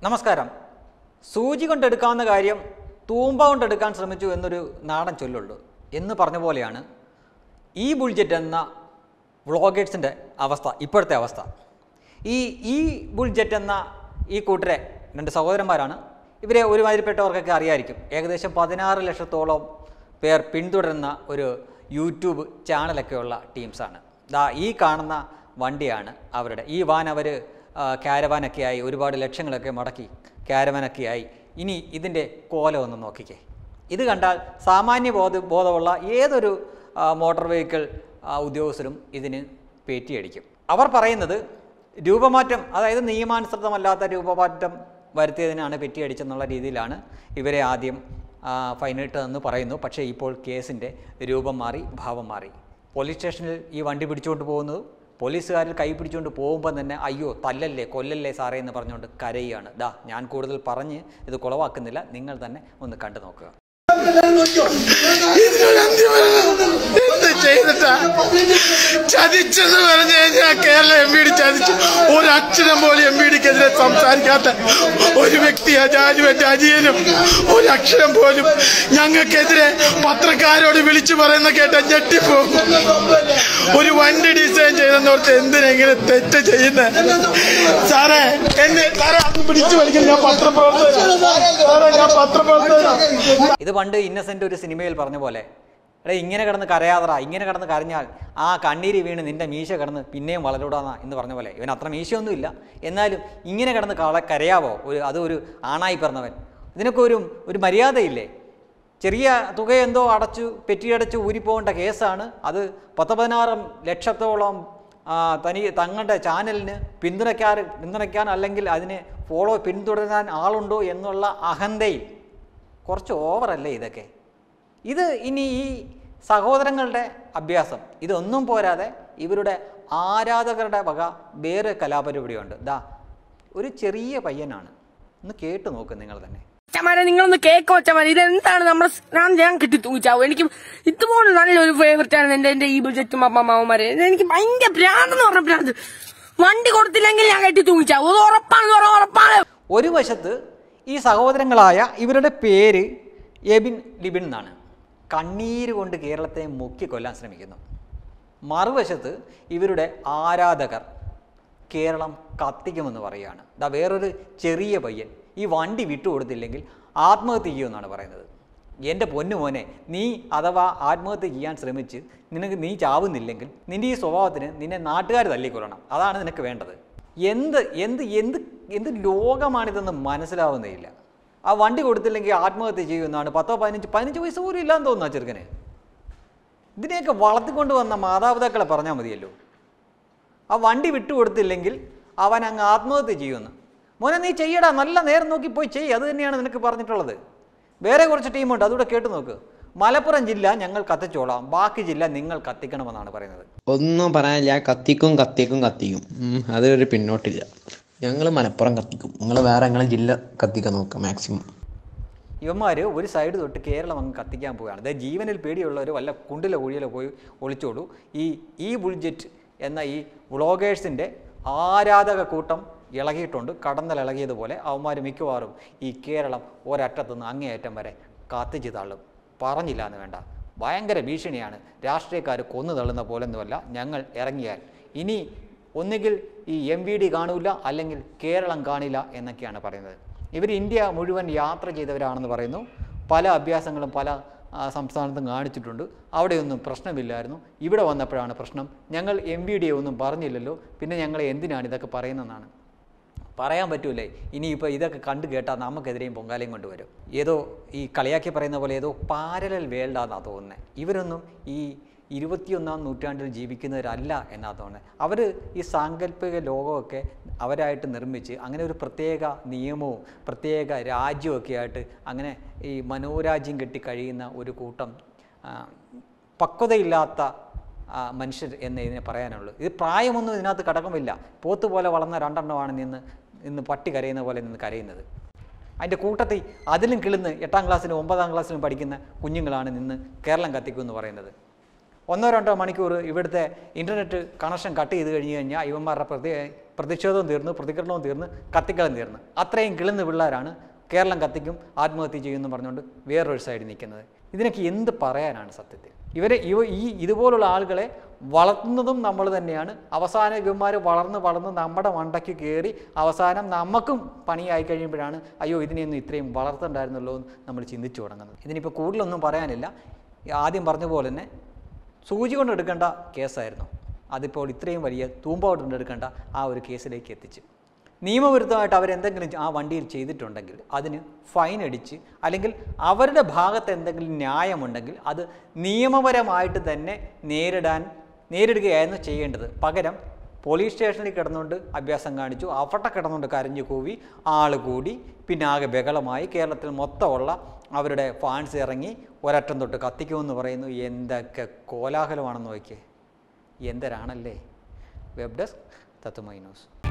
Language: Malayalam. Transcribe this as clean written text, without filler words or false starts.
നമസ്കാരം. സൂചി കൊണ്ടെടുക്കാവുന്ന കാര്യം തൂമ്പ കൊണ്ടെടുക്കാൻ ശ്രമിച്ചു എന്നൊരു നാടൻ ചൊല്ലുള്ളൂ എന്ന് പറഞ്ഞ പോലെയാണ് ഈ ബുൾജെറ്റ് എന്ന വ്ളോഗേഴ്സിൻ്റെ അവസ്ഥ, ഇപ്പോഴത്തെ അവസ്ഥ. ഈ ബുൾജെറ്റ് എന്ന ഈ കൂട്ടരെ രണ്ട് സഹോദരന്മാരാണ്. ഇവരെ ഒരുമാതിരിപ്പെട്ടവർക്കൊക്കെ അറിയായിരിക്കും. ഏകദേശം 16 ലക്ഷത്തോളം പേർ പിന്തുടരുന്ന ഒരു യൂട്യൂബ് ചാനലൊക്കെയുള്ള ടീംസാണ്. ഈ കാണുന്ന വണ്ടിയാണ് അവരുടെ. ഈ വാൻ അവർ ക്യാരവാനൊക്കെ ആയി ഒരുപാട് ലക്ഷങ്ങളൊക്കെ മുടക്കി ക്യാരവാനൊക്കെ ആയി. ഇനി ഇതിൻ്റെ കോലം ഒന്ന് നോക്കിക്കേ. ഇത് കണ്ടാൽ സാമാന്യ ബോധമുള്ള ഏതൊരു മോട്ടോർ വെഹിക്കിൾ ഉദ്യോഗസ്ഥരും ഇതിന് പേറ്റിയടിക്കും. അവർ പറയുന്നത് രൂപമാറ്റം, അതായത് നിയമാനുസൃതമല്ലാത്ത രൂപമാറ്റം വരുത്തിയതിനാണ് പെറ്റിയടിച്ചെന്നുള്ള രീതിയിലാണ് ഇവരെ ആദ്യം ഫൈനിട്ടതെന്ന് പറയുന്നു. പക്ഷേ ഇപ്പോൾ കേസിൻ്റെ രൂപം മാറി, ഭാവം മാറി. പോലീസ് സ്റ്റേഷനിൽ ഈ വണ്ടി പിടിച്ചുകൊണ്ട് പോകുന്നത് പോലീസുകാരിൽ കൈ പിടിച്ചുകൊണ്ട് പോകുമ്പോൾ തന്നെ അയ്യോ തല്ലല്ലേ കൊല്ലല്ലേ സാറേ എന്ന് പറഞ്ഞുകൊണ്ട് കരയുകയാണ്. ഞാൻ കൂടുതൽ പറഞ്ഞ് ഇത് കുളവാക്കുന്നില്ല, നിങ്ങൾ തന്നെ ഒന്ന് കണ്ടു നോക്കുക. ചതിച്ചെന്ന് പറഞ്ഞു കഴിഞ്ഞാൽ കേരള എം.പി. ചതിച്ചു. ഒരക്ഷരം പോലും എം.പി.ക്കെതിരെ സംസാരിക്കാത്ത ഒരു വ്യക്തി അജാജുവിന്റെ അജിയനും ഒരക്ഷരം പോലും ഞങ്ങൾക്കെതിരെ പത്രക്കാരോട് വിളിച്ചു പറയുന്ന കേട്ട ഞെട്ടിപ്പോകും. ഒരു വണ്ടി ഡിസൈൻ ചെയ്തെന്നോർത്ത് എന്തിനെങ്കിലും തെറ്റ് ചെയ്യുന്നത് സാറേ? എന്നെ സാറേ അന്ന് പിടിച്ചു വലിക്കും. ഞാൻ പത്രപ്രവർത്തകനാണ്. ഇത് പണ്ട് ഇന്നസെന്റ് ഒരു സിനിമയിൽ പറഞ്ഞ പോലെ, ഇങ്ങനെ കിടന്ന് കരയാതറാ, ഇങ്ങനെ കിടന്ന് കരഞ്ഞാൽ ആ കണ്ണീര് വീണ് നിന്റെ മീശ കിടന്ന് പിന്നെയും വളരൂടാന്നാ എന്ന് പറഞ്ഞ പോലെ. ഇവൻ അത്ര മീശയൊന്നുമില്ല, എന്നാലും ഇങ്ങനെ കിടന്ന് കരയാവോ? അതൊരു ആണായി പിറന്നവൻ. ഇതിനൊക്കെ ഒരു മര്യാദയില്ലേ? ചെറിയ തുക എന്തോ പെറ്റിയടച്ച് ഊരിപ്പോകേണ്ട കേസാണ് അത്. 16 ലക്ഷത്തോളം തങ്ങളുടെ ചാനലിന് പിന്തുണയ്ക്കാൻ അല്ലെങ്കിൽ അതിനെ പിന്തുടരാൻ ആളുണ്ടോ എന്നുള്ള അഹന്തയിൽ കുറച്ച് ഓവറല്ലേ ഇതൊക്കെ? ഇത് ഇനി ഈ സഹോദരങ്ങളുടെ അഭ്യാസം ഇതൊന്നും പോരാതെ ഇവരുടെ ആരാധകരുടെ വക വേറെ കലാപരിപാടിയുണ്ട്. ഒരു ചെറിയ പയ്യനാണ്. ഒന്ന് കേട്ടു നോക്ക് നിങ്ങൾ തന്നെ. നിങ്ങളൊന്ന് കേക്കോ ചമാരെ, ഇതെന്താണ് ഞാൻ കിട്ടി തൂങ്ങിച്ചാവും. എനിക്ക് ഇതുപോലെ നല്ലൊരു ഫേവററ്റ് ആണ് എന്റെ ഈ ബുൾജെറ്റും അമ്മമാവന്മാരെ. എനിക്ക് ഭയങ്കര ഭ്രാന്തെന്ന് പറഞ്ഞ ഭ്രാന്ത്. വണ്ടി കൊടുത്തില്ലെങ്കിൽ ഞാൻ കെട്ടി തൂങ്ങിച്ചാവും. അത് ഉറപ്പാണ്. ഒരു വശത്ത് ഈ സഹോദരങ്ങളായ ഇവരുടെ പേര് എബിൻ ലിബിൻ എന്നാണ്. കണ്ണീര് കൊണ്ട് കേരളത്തെ മുക്കിക്കൊല്ലാൻ ശ്രമിക്കുന്നു. മറുവശത്ത് ഇവരുടെ ആരാധകർ കേരളം കത്തിക്കുമെന്ന് പറയുകയാണ്. വേറൊരു ചെറിയ പയ്യൻ ഈ വണ്ടി വിട്ടുകൊടുത്തില്ലെങ്കിൽ ആത്മഹത്യ ചെയ്യുമെന്നാണ് പറയുന്നത്. എൻ്റെ പൊന്നു മോനെ, നീ അഥവാ ആത്മഹത്യ ചെയ്യാൻ ശ്രമിച്ച് നീ ചാവുന്നില്ലെങ്കിൽ നിൻ്റെ ഈ സ്വഭാവത്തിന് നിന്നെ നാട്ടുകാർ തല്ലിക്കൊള്ളണം. അതാണ് നിനക്ക് വേണ്ടത്. എന്ത് ലോകമാണിതെന്ന് മനസ്സിലാവുന്നേയില്ല. ആ വണ്ടി കൊടുത്തില്ലെങ്കിൽ ആത്മഹത്യ ചെയ്യുമെന്നാണ്. 10-15 വയസ്സ് പോലും ഇല്ലാന്ന് തോന്നുന്നു ആ ചെറുക്കന്. ഇതിനെയൊക്കെ വളർത്തിക്കൊണ്ട് വന്ന മാതാപിതാക്കളെ പറഞ്ഞാൽ മതിയല്ലോ. ആ വണ്ടി വിട്ടുകൊടുത്തില്ലെങ്കിൽ അവൻ അങ്ങ് ആത്മഹത്യ ചെയ്യുമെന്ന്. മോനെ നീ ചെയ്യടാ, നല്ല നേരം നോക്കി പോയി ചെയ്യ്. അത് തന്നെയാണ് നിനക്ക് പറഞ്ഞിട്ടുള്ളത്. വേറെ കുറച്ച് ടീമുണ്ട്, അതുകൂടെ കേട്ടു നോക്ക്. മലപ്പുറം ജില്ല ഞങ്ങൾ കത്തിച്ചോളാം, ബാക്കി ജില്ല നിങ്ങൾ കത്തിക്കണമെന്നാണ് പറയുന്നത്. ഒന്നും പറയാനില്ല. കത്തിക്കും. അതൊരു പിന്നോട്ടില്ല. ഞങ്ങൾ മലപ്പുറം കത്തിക്കും, നിങ്ങൾ വേറെ ജില്ല കത്തിക്കാൻ നോക്കാം മാക്സിമം. ഇവന്മാർ ഒരു സൈഡ് തൊട്ട് കേരളം അങ്ങ് കത്തിക്കാൻ പോവുകയാണ്. അതായത് ജീവനിൽ പേടിയുള്ളവർ വല്ല കുണ്ടിലോ കുഴിയിലോ പോയി ഒളിച്ചോളൂ. ഈ ബുൾജെറ്റ് എന്ന ഈ വ്ളോഗേഴ്സിൻ്റെ ആരാധക കൂട്ടം ഇളകിയിട്ടുണ്ട്. കടന്നലിളകിയതുപോലെ അവന്മാർ മിക്കവാറും ഈ കേരളം ഒരറ്റത്തുനിന്ന് അങ്ങേയറ്റം വരെ കത്തിച്ച് തള്ളും. പറഞ്ഞില്ല എന്ന് വേണ്ട, ഭയങ്കര ഭീഷണിയാണ്. രാഷ്ട്രീയക്കാർ കൊന്നു തള്ളുന്ന പോലൊന്നുമല്ല. ഞങ്ങൾ ഇറങ്ങിയാൽ ഇനി ഒന്നുകിൽ ഈ MVD കാണൂല, അല്ലെങ്കിൽ കേരളം കാണില്ല എന്നൊക്കെയാണ് പറയുന്നത്. ഇവർ ഇന്ത്യ മുഴുവൻ യാത്ര ചെയ്തവരാണെന്ന് പറയുന്നു. പല അഭ്യാസങ്ങളും പല സംസ്ഥാനത്തും കാണിച്ചിട്ടുണ്ട്. അവിടെയൊന്നും പ്രശ്നമില്ലായിരുന്നു. ഇവിടെ വന്നപ്പോഴാണ് പ്രശ്നം. ഞങ്ങൾ MVD ഒന്നും പറഞ്ഞില്ലല്ലോ, പിന്നെ ഞങ്ങൾ എന്തിനാണ് ഇതൊക്കെ പറയുന്നതെന്നാണ്. പറയാൻ പറ്റൂലേ? ഇനിയിപ്പോൾ ഇതൊക്കെ കണ്ടു കേട്ടാൽ നമുക്കെതിരെയും പൊങ്കാലയും കൊണ്ടുവരും. ഏതോ ഈ കളിയാക്കി പറയുന്ന പോലെ ഏതോ പാരലൽ വേൾഡാണെന്നാണ് തോന്നുന്നത്. ഇവരൊന്നും ഈ 21-ാം നൂറ്റാണ്ടിൽ ജീവിക്കുന്നവരല്ല എന്നാണ് തോന്നുന്നത്. അവർ ഈ സാങ്കല്പിക ലോകമൊക്കെ അവരായിട്ട് നിർമ്മിച്ച് അങ്ങനെ ഒരു പ്രത്യേക നിയമവും പ്രത്യേക രാജ്യമൊക്കെ ആയിട്ട് അങ്ങനെ ഈ മനോരാജ്യം കെട്ടി കഴിയുന്ന ഒരു കൂട്ടം പക്വതയില്ലാത്ത മനുഷ്യർ എന്ന് ഇതിനെ പറയാനുള്ളൂ. ഇത് പ്രായമൊന്നും ഇതിനകത്ത് ഘടകമില്ല. പോത്ത് പോലെ വളർന്ന രണ്ടെണ്ണമാണ് ഇന്ന് പട്ടി കരയുന്ന പോലെ നിന്ന് കരയുന്നത്. അതിൻ്റെ കൂട്ടത്തിൽ അതിലും കിളിന്ന് 8-ാം ക്ലാസ്സിലും 9-ാം ക്ലാസ്സിലും പഠിക്കുന്ന കുഞ്ഞുങ്ങളാണ് നിന്ന് കേരളം കത്തിക്കുമെന്ന് പറയുന്നത്. 1-2 മണിക്കൂർ ഇവിടുത്തെ ഇൻ്റർനെറ്റ് കണക്ഷൻ കട്ട് ചെയ്ത് കഴിഞ്ഞ് കഴിഞ്ഞാൽ ഇവന്മാരുടെ പ്രതിഷേധവും തീർന്ന്, പ്രതികരണവും തീർന്ന്, കത്തിക്കലും തീർന്ന്. അത്രയും കിളുന്ന പിള്ളേരാണ് കേരളം കത്തിക്കും, ആത്മഹത്യ ചെയ്യുമെന്ന് പറഞ്ഞുകൊണ്ട് വേറൊരു സൈഡിൽ നിൽക്കുന്നത്. ഇതിനൊക്കെ എന്ത് പറയാനാണ് സത്യത്തിൽ? ഇതുപോലുള്ള ആളുകളെ വളർത്തുന്നതും നമ്മൾ തന്നെയാണ്. അവസാനം ഇവന്മാർ വളർന്ന് നമ്മുടെ മണ്ടയ്ക്ക് കയറി അവസാനം നമുക്കും പണിയായി കഴിയുമ്പോഴാണ് അയ്യോ ഇതിനെയൊന്നും ഇത്രയും വളർത്തണ്ടായിരുന്നല്ലോ എന്ന് നമ്മൾ ചിന്തിച്ചു തുടങ്ങുന്നത്. ഇതിനിപ്പോൾ കൂടുതലൊന്നും പറയാനില്ല. ആദ്യം പറഞ്ഞ പോലെ തന്നെ സൂചി കൊണ്ട് എടുക്കേണ്ട കേസായിരുന്നു, അതിപ്പോൾ ഇത്രയും വലിയ തൂമ്പ കൊണ്ട് എടുക്കേണ്ട ആ ഒരു കേസിലേക്ക് എത്തിച്ച്. നിയമവിരുദ്ധമായിട്ട് അവരെന്തെങ്കിലും ആ വണ്ടിയിൽ ചെയ്തിട്ടുണ്ടെങ്കിൽ അതിന് ഫൈൻ അടിച്ച്, അല്ലെങ്കിൽ അവരുടെ ഭാഗത്ത് എന്തെങ്കിലും ന്യായമുണ്ടെങ്കിൽ അത് നിയമപരമായിട്ട് തന്നെ നേരിടുകയായിരുന്നു ചെയ്യേണ്ടത്. പകരം പോലീസ് സ്റ്റേഷനിൽ കിടന്നുകൊണ്ട് അഭ്യാസം കാണിച്ചു, അവിടെ കിടന്നുകൊണ്ട് കരഞ്ഞു കൂവി, ആൾ കൂടി, പിന്നെ ആകെ ബഹളമായി. കേരളത്തിൽ മൊത്തമുള്ള അവരുടെ ഫാൻസ് ഇറങ്ങി ഒരറ്റം തൊട്ട് കത്തിക്കുമെന്ന് പറയുന്നു. എന്തൊക്കെ കോലാഹലമാണെന്ന് നോക്കിയേ, എന്തരാണല്ലേ. Web desk Tatwamayi news.